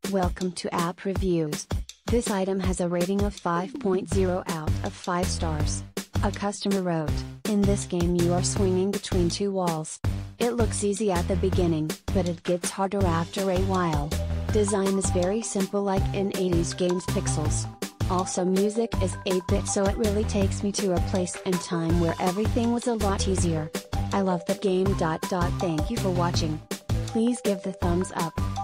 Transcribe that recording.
Welcome to App Reviews. This item has a rating of 5.0 out of 5 stars. A customer wrote, "In this game you are swinging between two walls. It looks easy at the beginning, but it gets harder after a while. Design is very simple like in 80s games Pixels. Also music is 8-bit, so it really takes me to a place and time where everything was a lot easier. I love the game. Thank you for watching. Please give the thumbs up.